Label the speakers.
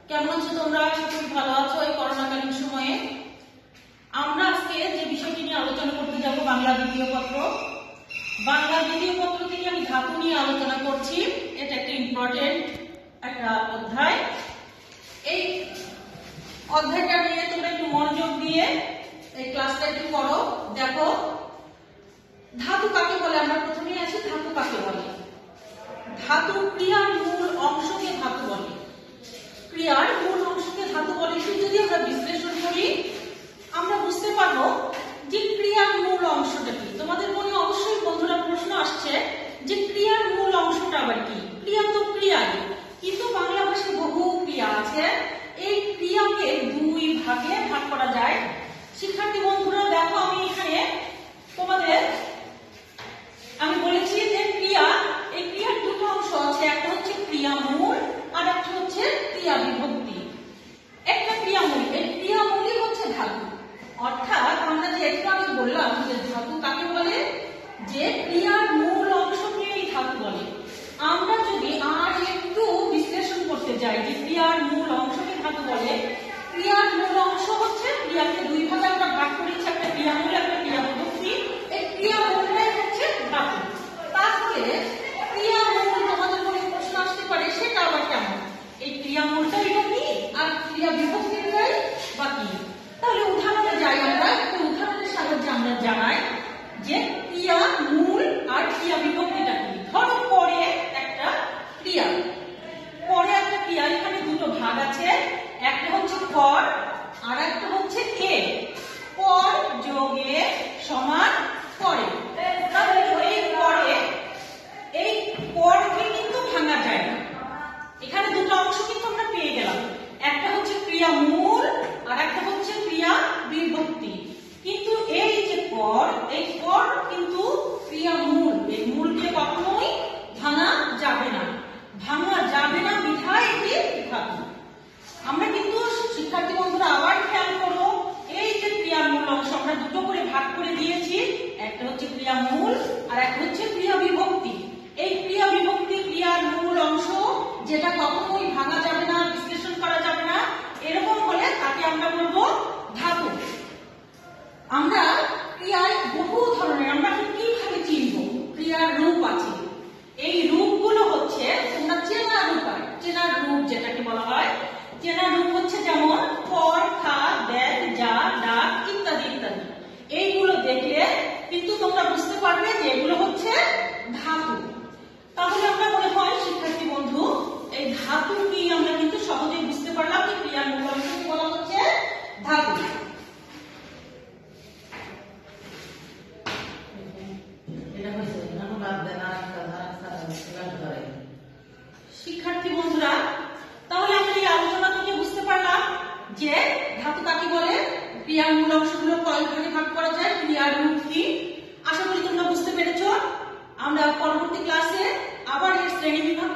Speaker 1: কেমন আছো তোমরা? খুব ভালো আছো। এই করোনাকালীন সময়ে আমরা আজকে যে বিষয়টি নিয়ে আলোচনা করতে যাব বাংলা দ্বিতীয় পত্র। বাংলা দ্বিতীয় পত্র থেকে আমি ধাতু নিয়ে আলোচনা করছি। এটা একটা ইম্পর্টেন্ট একটা অধ্যায়। এই অধ্যায়টা নিয়ে তোমরা একটু মনোযোগ দিয়ে এই ক্লাসটা একটু করো। দেখো ধাতু কাকে বলে, আমরা প্রথমেই আছি ধাতু কাকে বলে। ধাতু ক্রিয়ার মূল অংশকে ধাতু বলে। ক্রিয়ার মূল অংশকে ধাতু বলে। যদি আমরা বিশ্লেষণ করি আমরা বুঝতে পারবো যে ক্রিয়ার মূল অংশটা কি। তোমাদের মনে অবশ্যই বন্ধুরা প্রশ্ন আসছে যে ক্রিয়ার মূল অংশটা আবার কি। ক্রিয়া তো ক্রিয়াই, কিন্তু বাংলা ভাষায় বহু ক্রিয়া আছে। এই ক্রিয়াকে দুই ভাগে ভাগ করা যায়। শিক্ষার্থী বন্ধুরা দেখো, আমি এখানে তোমাদের আমি বলেছি যে ক্রিয়া, এই ক্রিয়ার দুটো অংশ আছে। একটা হচ্ছে ক্রিয়ামূল আর একটা হচ্ছে ক্রিয়া বিভক্তি। একটা ক্রিয়ামূল, এই ক্রিয়ামূলই হচ্ছে ধাতু। অর্থাৎ আমরা যে একটু আগে বললাম যে ধাতু কাকে বলে, যে ক্রিয়ার মূল অংশকে এই ধাতু বলে। আমরা যদি আর একটু বিশ্লেষণ করতে যাই যে ক্রিয়ার মূল অংশকে ধাতু বলে, ক্রিয়ার মূল অংশ হচ্ছে ক্রিয়াকে দুই ভাগে আমরা ভাগ করেছি, একটা ক্রিয়ামূল একটা ক্রিয়া বিভক্তি। এই ক্রিয়ামূলটাই হচ্ছে ধাতু। তাহলে ক্রিয়ামূল তোমাদের মনে প্রশ্ন আসতে পারে সেটা আবার কেমন, এই ক্রিয়ামূলটা এটা কি আর ক্রিয়া বিভক্তিটাই বা কি। তাহলে উদাহরণে যাই, আমরা একটা উদাহরণের সাহায্যে আমরা জানাই যে ক্রিয়া মূল আর ক্রিয়া বিভক্তিটা কি। ধরো পরে একটা ক্রিয়া, পরে একটা ক্রিয়া, এখানে দুটো ভাগ আছে। একটা হচ্ছে পর আর একটা হচ্ছে এ। পর যোগে সমান পরে। তাহলে এই পরে, এই পরকে কিন্তু ভাঙা যায় না। এখানে দুটো অংশ কিন্তু আমরা পেয়ে গেলাম, একটা হচ্ছে ক্রিয়া মূল আর একটা হচ্ছে ক্রিয়া বিভক্তি। কিন্তু এই যে পর, এই পর কিন্তু ক্রিয়া মূল, এই মূলকে কখনোই ভাঙা যাবে না। ভাঙা যাবে না বিধায় এটি ধাতু। আমরা কিন্তু শিক্ষার্থী বন্ধুরা আবার খেয়াল করো, এই যে ক্রিয়া মূল অংশ আমরা দুটো করে ভাগ করে দিয়েছি, একটা হচ্ছে ক্রিয়া মূল আর একটা হচ্ছে ক্রিয়া বিভক্তি। এই ক্রিয়া বিভক্তি ক্রিয়ার মূল অংশ যেটা কখনোই ভাঙা যাবে না, বিশ্লেষণ করা যাবে না, এরকম হলে তাকে আমরা বলবো ধাতু। আমরা ক্রিয়ায় বহু ধরনের, আমরা কিভাবে চিনব, ক্রিয়ার রূপ আছে। এই রূপগুলো হচ্ছে তোমরা চেনা রূপ, চেনা রূপ যেটাকে বলা হয়। চেনা রূপ হচ্ছে যেমন পর, খা, দেখ, যা, ডাক ইত্যাদি ইত্যাদি। এইগুলো দেখলে কিন্তু তোমরা বুঝতে পারবে যে এগুলো হচ্ছে ধাতু। তাহলে আমরা মনে হয় শিক্ষার্থী বন্ধু এই ধাতু কি আমরা কিন্তু সহজেই বুঝতে পারলাম যে ক্রিয়ার মূল অংশকে বলা হচ্ছে ধাতু। শিক্ষার্থী বন্ধুরা তাহলে আমরা এই আলোচনা থেকে বুঝতে পারলাম যে ধাতু কাকে বলে, ক্রিয়ার মূল অংশগুলো কয় ভাগে ভাগ করা যায়, ক্রিয়ার রূপ কি। আশা করি তোমরা বুঝতে পেরেছো। আমরা পরবর্তী ক্লাসে আবার এর শ্রেণীবিভাগ